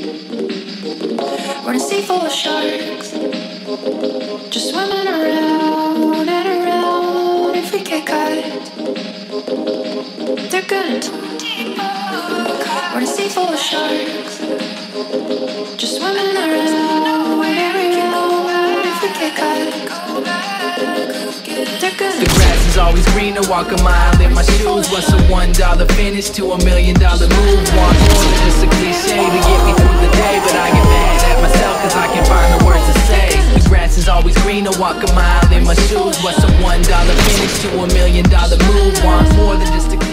We're in a sea full of sharks, just swimming around and around. If we get caught, they're gonna we're in a sea full of sharks, just swimming around and around. If we get caught, they're gonna. The grass is always greener, walk a mile in my shoes. What's a $1 finish to $1 million move? Want more than just a cliche to get me through the day, but I get mad at myself cause I can't find the words to say. The grass is always greener, walk a mile in my shoes. What's a $1 finish to $1 million move? Want more than just a